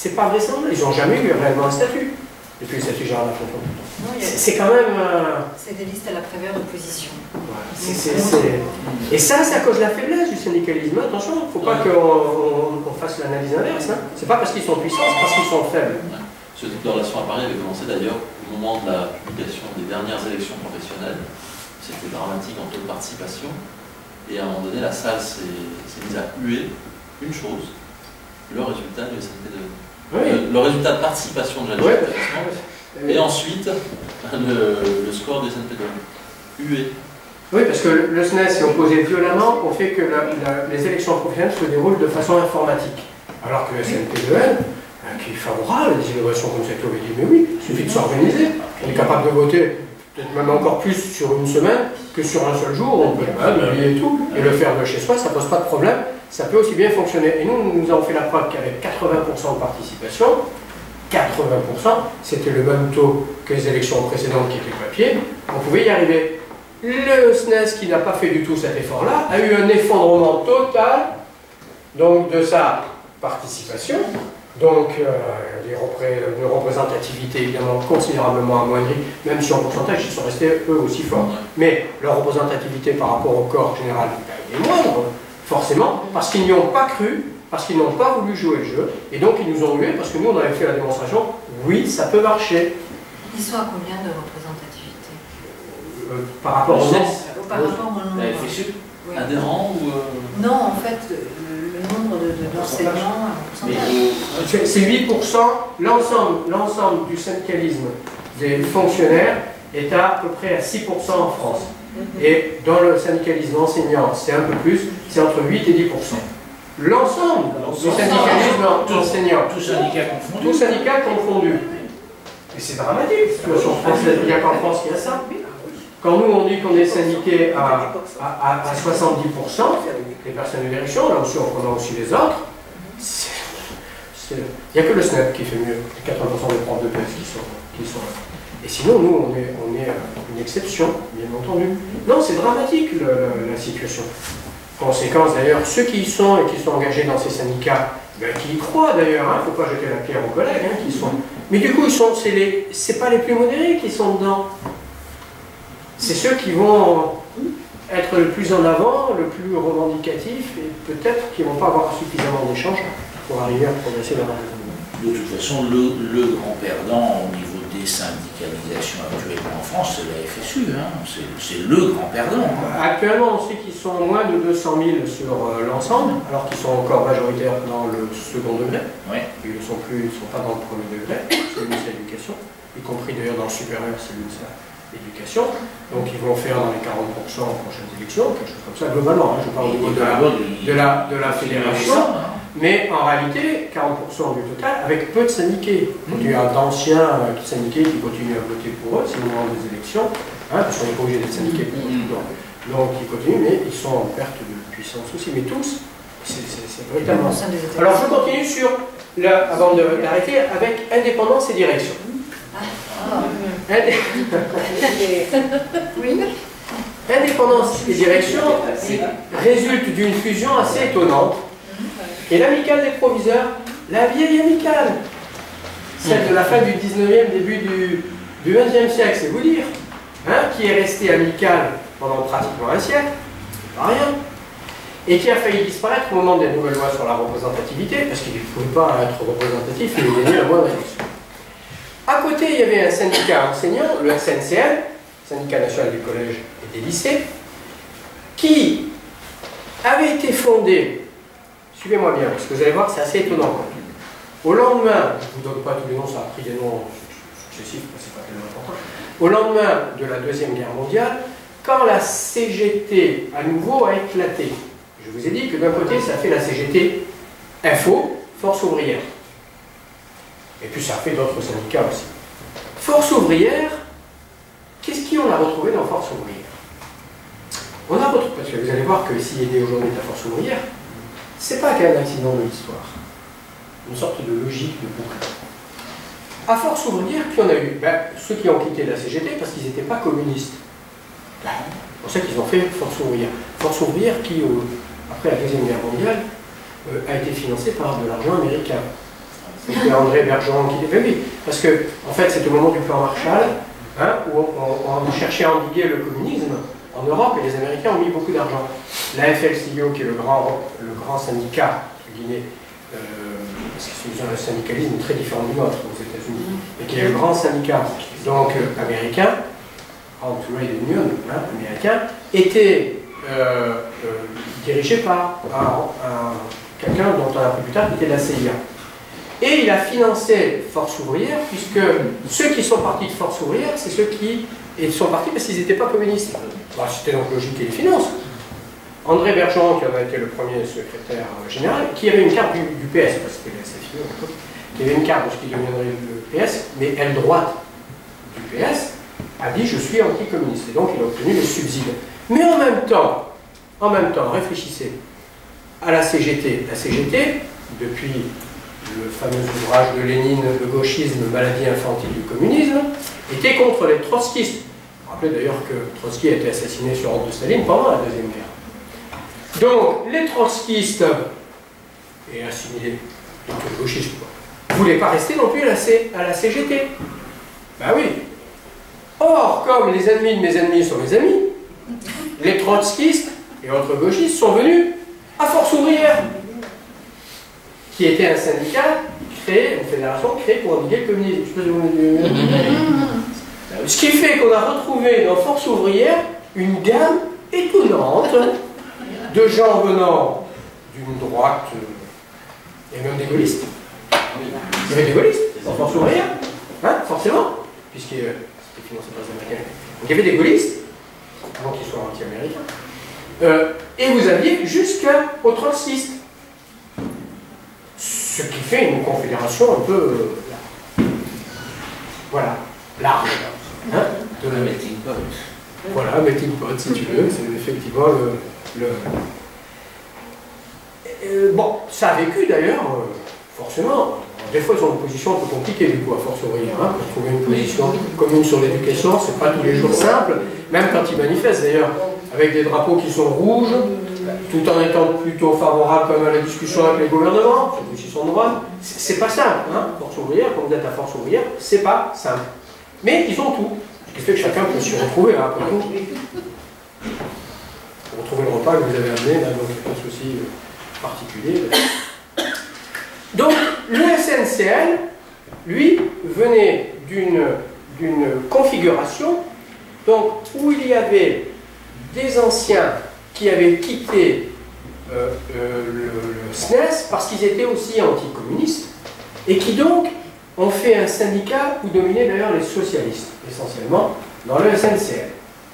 c'est pas vraisemblable. Ils n'ont jamais eu réellement un statut depuis le statut général de la fonction publique. Non, C'est quand même... c'est des listes à la prévère d'opposition. Voilà. Et ça, c'est à cause de la faiblesse du syndicalisme. Attention, il ne faut pas qu'on fasse l'analyse inverse. Hein. C'est pas parce qu'ils sont puissants, c'est parce qu'ils sont faibles. Ce type de relation à Paris avait commencé d'ailleurs au moment de la publication des dernières élections professionnelles. C'était dramatique en taux de participation. Et à un moment donné, la salle s'est mise à huer une chose, le résultat du SNP2. Oui. Le résultat de participation de l'établissement, et ensuite le score du SNP2. Hué. Oui, parce que le SNES est opposé violemment au fait que les élections professionnelles se déroulent de façon informatique. Alors que le SNP2N, qui est favorable à des innovations comme cette, avait dit mais oui, il suffit de s'organiser. On est capable de voter peut-être même encore plus sur une semaine que sur un seul jour, on peut oublier tout, et le faire de chez soi, ça ne pose pas de problème, ça peut aussi bien fonctionner. Et nous avons fait la preuve qu'avec 80% de participation, 80%, c'était le même taux que les élections précédentes qui étaient papier, on pouvait y arriver. Le SNES, qui n'a pas fait du tout cet effort-là, a eu un effondrement total donc, de sa participation, donc une représentativité évidemment considérablement amoindrie, même si en pourcentage ils sont restés eux aussi forts. Mais leur représentativité par rapport au corps général est moindre, forcément, parce qu'ils n'y ont pas cru, parce qu'ils n'ont pas voulu jouer le jeu, et donc ils nous ont hués, parce que nous on avait fait la démonstration, oui, ça peut marcher. Ils sont à combien de représentativité par rapport au NES par rapport au nombre. La FSU Oui. Adhérents ou... Non, en fait, le nombre d'enseignants, c'est 8%, l'ensemble du syndicalisme des fonctionnaires est à peu près à 6% en France. Et dans le syndicalisme enseignant, c'est un peu plus, c'est entre 8 et 10%. L'ensemble du syndicalisme enseignant, tout syndicat confondu. tout syndicat confondu. Et c'est dramatique, la situation française, il n'y a qu'en France qu'il y a ça. Quand nous on dit qu'on est syndiqué à 70%, les personnes de direction, là aussi on a aussi les autres, il n'y a que le SNEP qui fait mieux, 80% des profs de PS qui sont là. Et sinon, nous, on est une exception, bien entendu. Non, c'est dramatique la situation. Conséquence d'ailleurs, ceux qui y sont et qui sont engagés dans ces syndicats, ben, qui y croient d'ailleurs, il ne faut pas jeter la pierre aux collègues, qui sont. Mais du coup, c'est pas les plus modérés qui sont dedans. C'est ceux qui vont être le plus en avant, le plus revendicatif, et peut-être qui ne vont pas avoir suffisamment d'échanges pour arriver à progresser dans la raison. De toute façon, le grand perdant au niveau des syndicalisations actuellement en France, c'est la FSU. Hein. C'est le grand perdant. Actuellement, on sait qu'ils sont moins de 200 000 sur l'ensemble, alors qu'ils sont encore majoritaires dans le second degré. Ouais. Ils ne sont pas dans le premier degré, c'est le ministère de l'Éducation, y compris d'ailleurs dans le supérieur, c'est le ministère de l'Éducation. Donc ils vont faire dans les 40% aux prochaines élections, quelque chose comme ça, globalement. Hein, je parle au niveau de la fédération. Mais en réalité, 40% du total, avec peu de syndiqués. Il y a d'anciens syndiqués qui continuent à voter pour eux, c'est le moment des élections, hein, parce qu'on n'est pas obligé d'être syndiqué pour eux. Donc ils continuent, mais ils sont en perte de puissance aussi. Mais tous, c'est véritablement ça. Alors je continue sur, avant d'arrêter, avec indépendance et direction. Indépendance et direction résulte d'une fusion assez étonnante. Et l'amicale des proviseurs, la vieille amicale, celle de la fin du 19e, début du 20e siècle, c'est vous dire, hein, qui est restée amicale pendant pratiquement un siècle, pas rien, et qui a failli disparaître au moment des nouvelles lois sur la représentativité, parce qu'il ne pouvait pas être représentatif et gagner la moindre élection. À côté, il y avait un syndicat enseignant, le SNCL, Syndicat national des collèges et des lycées, qui avait été fondé. Suivez-moi bien, parce que vous allez voir, c'est assez étonnant. Au lendemain, je ne vous donne pas tous les noms, ça a pris des noms successifs, c'est pas tellement important. Au lendemain de la Deuxième Guerre mondiale, quand la CGT à nouveau a éclaté, je vous ai dit que d'un côté, ça fait la CGT Info, Force ouvrière. Et puis ça a fait d'autres syndicats aussi. Force ouvrière, qu'est-ce qu'on a retrouvé dans Force ouvrière? On a retrouvé, parce que vous allez voir que s'il est né aujourd'hui de la Force ouvrière, c'est pas qu'un accident de l'histoire, une sorte de logique de boucle. À Force ouvrière, qui on a eu? Ceux qui ont quitté la CGT parce qu'ils n'étaient pas communistes. C'est pour ça qu'ils ont fait Force ouvrière. Force ouvrière qui, après la Deuxième Guerre mondiale, a été financée par de l'argent américain. C'était André Bergeron qui l'avait dit. Parce que, en fait, c'est au moment du plan Marshall, hein, où on cherchait à endiguer le communisme en Europe, et les Américains ont mis beaucoup d'argent. La FL-CIO, qui est le grand syndicat, entre guillemets, parce qu'ils ont un syndicalisme très différent du nôtre aux États-Unis, et qui est le grand syndicat donc américain, Grand Trade Union américain, était dirigé par quelqu'un dont on a appris plus tard, qui était de la CIA. Et il a financé Force ouvrière, puisque ceux qui sont partis de Force ouvrière, c'est ceux qui sont partis parce qu'ils n'étaient pas communistes. Bon, c'était donc logique qu'il les finance. André Bergeron, qui en a été le premier secrétaire général, qui avait une carte du PS, parce que c'était la SFIO à l'époque, qui avait une carte de ce qui deviendrait le PS, mais aile droite du PS, a dit je suis anticommuniste. Et donc il a obtenu les subsides. Mais en même temps, réfléchissez à la CGT. La CGT, depuis le fameux ouvrage de Lénine, Le gauchisme, maladie infantile du communisme, était contre les trotskistes. Vous vous rappelez d'ailleurs que Trotsky a été assassiné sur ordre de Staline pendant la Deuxième Guerre. Donc, les trotskistes, et assimilés, donc les gauchistes, ne voulaient pas rester non plus à la CGT. Ben oui. Or, comme les ennemis de mes ennemis sont mes amis, les trotskistes et autres gauchistes sont venus à Force ouvrière, qui était un syndicat créé, une fédération créée pour endiguer le communisme. Je sais pas si vous... Ce qui fait qu'on a retrouvé dans Force ouvrière une gamme étonnante de gens venant d'une droite et même des gaullistes. Il y avait des gaullistes dans Force ouvrière, hein, forcément, puisque c'était financé par les Américains. Donc il y avait des gaullistes, avant qu'ils soient anti-américains, et vous aviez jusqu'aux trotskistes. Ce qui fait une confédération un peu, voilà, large. Hein, de la melting pot. Voilà, melting pot, si tu veux, c'est effectivement bon, ça a vécu d'ailleurs, forcément. Des fois, ils ont une position un peu compliquée, du coup, à Force ouvrière, hein, pour trouver une position commune sur l'éducation, c'est pas tous les jours simple, même quand ils manifestent d'ailleurs, avec des drapeaux qui sont rouges, tout en étant plutôt favorable comme à la discussion avec les gouvernements, surtout s'ils sont de droite. C'est pas simple, hein, Force ouvrière, quand vous êtes à Force ouvrière, c'est pas simple. Mais ils ont tout, ce qui fait que chacun peut s'y retrouver, hein, après tout. Vous retrouvez le repas que vous avez amené, là, donc il n'y a pas de souci particulier. Donc, le SNCL, lui, venait d'une configuration donc, où il y avait des anciens qui avaient quitté le SNES parce qu'ils étaient aussi anticommunistes et qui donc ont fait un syndicat où dominaient d'ailleurs les socialistes, essentiellement, dans le SNCL.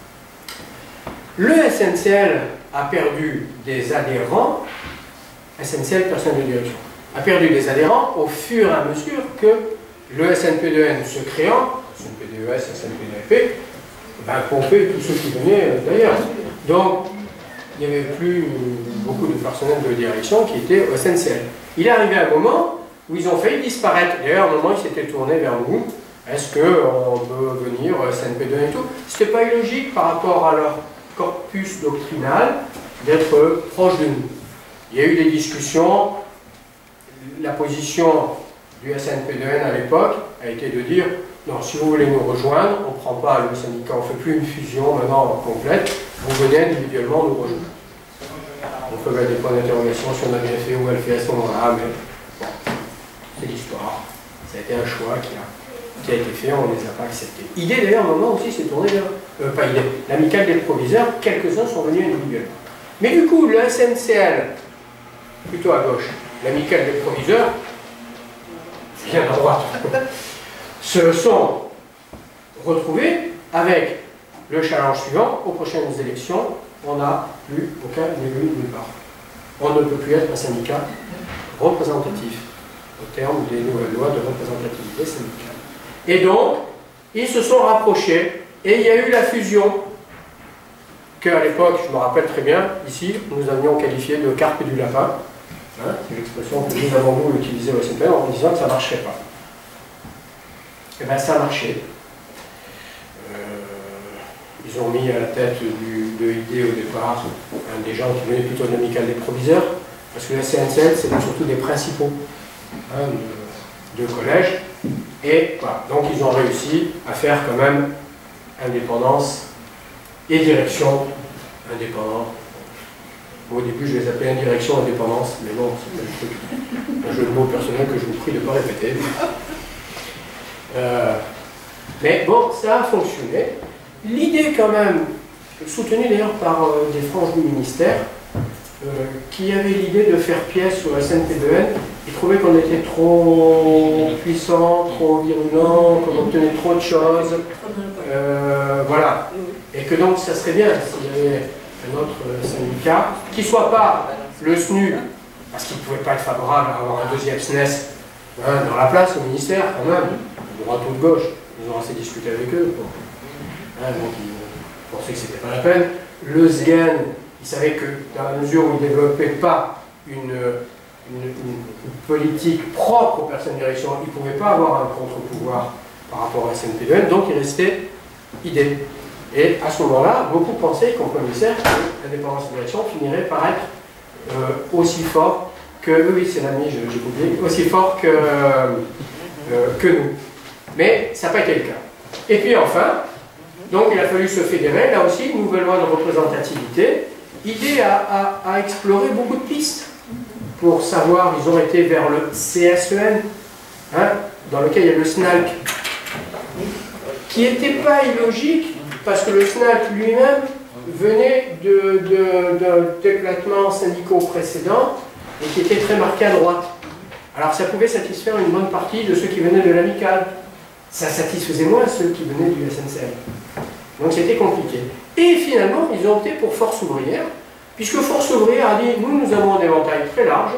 Le SNCL a perdu des adhérents, SNCL, personnel de direction, a perdu des adhérents au fur et à mesure que le SNP2N se créant, SNP2S, SNP2FP, pompait tous ceux qui venaient d'ailleurs. Donc, il n'y avait plus beaucoup de personnel de direction qui étaient au SNCL. Il est arrivé un moment où ils ont failli disparaître. D'ailleurs, à un moment, ils s'étaient tournés vers nous. Est-ce qu'on peut venir SNP2N et tout? C'était pas illogique par rapport à leur corpus doctrinal d'être proche de nous. Il y a eu des discussions. La position du SNP2N à l'époque a été de dire non, si vous voulez nous rejoindre, on ne prend pas le syndicat, on ne fait plus une fusion maintenant complète, vous venez individuellement nous rejoindre. On peut mettre des points d'interrogation si on a bien fait ou mal fait à ce moment-là, mais bon, c'est l'histoire. Ça a été un choix qui a été fait, on ne les a pas acceptés. Idée d'ailleurs, à un moment aussi, c'est tourné vers, pas idée, l'amicale des proviseurs, quelques-uns sont venus individuellement. Mais du coup, le SNCL, plutôt à gauche, l'amicale des proviseurs, bien à droite, se sont retrouvés avec le challenge suivant. Aux prochaines élections, on n'a plus aucun élu nulle part. On ne peut plus être un syndicat représentatif au terme des nouvelles lois de représentativité syndicale. Et donc, ils se sont rapprochés et il y a eu la fusion qu'à l'époque, je me rappelle très bien, ici, nous avions qualifié de carpe du lapin. Hein, c'est l'expression que nous avons nous utilisée au SNP en disant que ça ne marcherait pas. Et bien ça a marché. Ils ont mis à la tête de l'idée au départ un des gens qui venaient plutôt de l'amicale des proviseurs, parce que la CNCL, c'est surtout des principaux. Hein, de collège. Et voilà, donc ils ont réussi à faire quand même indépendance et direction indépendante. Au début, je les appelais indirection, indépendance, mais non, c'est un jeu de mots personnel que je vous prie de ne pas répéter. Mais bon, ça a fonctionné. L'idée quand même, soutenue d'ailleurs par des franges du ministère, qui avaient l'idée de faire pièce au SNPDN, ils trouvaient qu'on était trop puissant, trop virulent, qu'on obtenait trop de choses. Voilà. Et que donc, ça serait bien s'il y avait un autre syndicat, qui ne soit pas le SNU, parce qu'il ne pouvait pas être favorable à avoir un deuxième SNES dans la place au ministère, quand même, de droite ou de gauche. Ils ont assez discuté avec eux. Donc ils pensaient que c'était pas la peine. Le SGEN, ils savaient que dans la mesure où ils ne développaient pas une politique propre aux personnes de direction, ils ne pouvaient pas avoir un contre-pouvoir par rapport à SNPDN, donc ils restaient idées. Et à ce moment-là, beaucoup pensaient, y compris le ministère, que l'indépendance de direction finirait par être aussi fort que, oui c'est l'ami, j'ai oublié, aussi fort que nous. Mais ça n'a pas été le cas. Et puis enfin, donc il a fallu se fédérer, là aussi, une nouvelle loi de représentativité. Idée à explorer beaucoup de pistes pour savoir, ils ont été vers le CSEN, hein, dans lequel il y a le SNALC, qui n'était pas illogique, parce que le SNALC lui-même venait d'éclatements syndicaux précédents et qui était très marqué à droite. Alors ça pouvait satisfaire une bonne partie de ceux qui venaient de l'amicale. Ça satisfaisait moins ceux qui venaient du SNCF. Donc c'était compliqué. Et finalement, ils ont opté pour Force ouvrière, puisque Force ouvrière a dit, nous avons un éventail très large,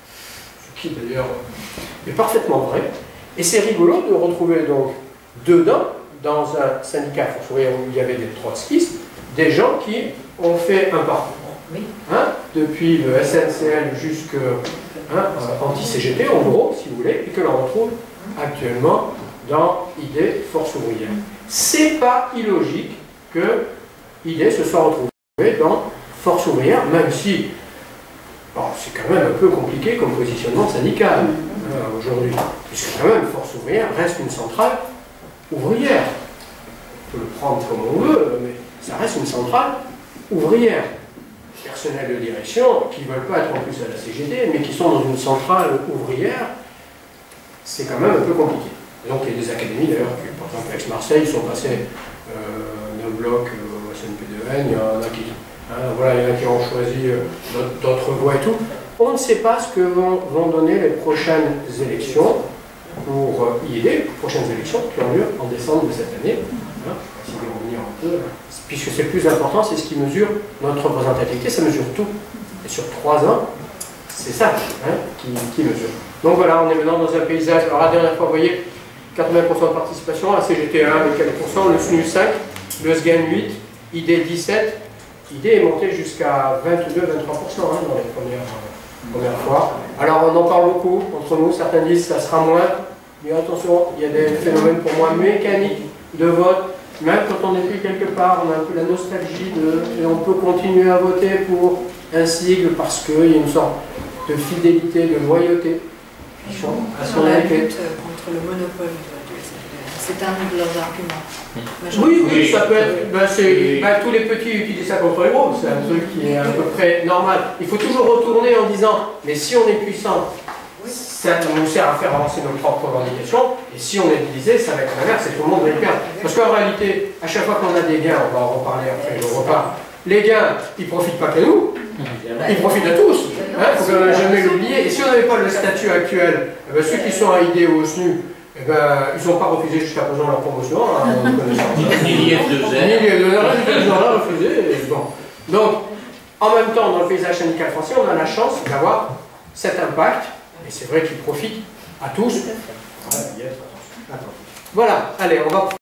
ce qui d'ailleurs est parfaitement vrai, et c'est rigolo de retrouver donc dedans, dans un syndicat Force ouvrière où il y avait des trotskistes, des gens qui ont fait un parcours, hein, depuis le SNCL jusqu'à anti-CGT, en gros, si vous voulez, et que l'on retrouve actuellement dans ID Force ouvrière. C'est pas illogique que ID se soit retrouvé dans Force ouvrière, même si bon, c'est quand même un peu compliqué comme positionnement syndical aujourd'hui, puisque quand même Force ouvrière reste une centrale ouvrière. On peut le prendre comme on veut, mais ça reste une centrale ouvrière. Personnel de direction qui ne veulent pas être en plus à la CGT, mais qui sont dans une centrale ouvrière, c'est quand même un peu compliqué. Donc il y a des académies d'ailleurs, par exemple Aix-Marseille, sont passées d'un bloc au SNPDN, il y en a qui, voilà, il y en a qui ont choisi d'autres voies et tout. On ne sait pas ce que vont donner les prochaines élections pour IED, les prochaines élections qui ont lieu en décembre de cette année. Si on va revenir un peu, puisque c'est le plus important, c'est ce qui mesure notre représentativité, ça mesure tout. Et sur 3 ans, c'est ça qui mesure. Donc voilà, on est maintenant dans un paysage. Alors la dernière fois, vous voyez, 80% de participation, la CGT 1 avec 4%, le SNU 5, le SGEN 8, ID 17. ID est monté jusqu'à 22-23% dans les premières fois. Alors on en parle beaucoup entre nous, certains disent que ça sera moins, mais attention, il y a des phénomènes pour moi mécaniques de vote. Même quand on est plus quelque part, on a un peu la nostalgie et on peut continuer à voter pour un sigle parce qu'il y a une sorte de fidélité, de loyauté. À son la lutte contre le monopole de c'est un de leurs arguments. Oui, ça peut être. Tous les petits utilisent ça contre les gros, c'est un truc qui est à peu près normal. Il faut toujours retourner en disant, mais si on est puissant, ça nous sert à faire avancer nos propres revendications, et si on est divisé, ça va être l'inverse, et tout le monde va y perdre. Parce qu'en réalité, à chaque fois qu'on a des gains, on va en reparler après le repas, les gains, ils ne profitent pas qu'à nous, ils profitent à tous. Il ne faut jamais l'oublier. Et si on n'avait pas le statut actuel, ceux qui sont à ID ou au SNU, ils n'ont pas refusé jusqu'à présent leur promotion. Ils ont refusé. Bon. Donc, en même temps, dans le paysage syndical français, on a la chance d'avoir cet impact. Et c'est vrai qu'il profite à tous. Voilà, allez, on va...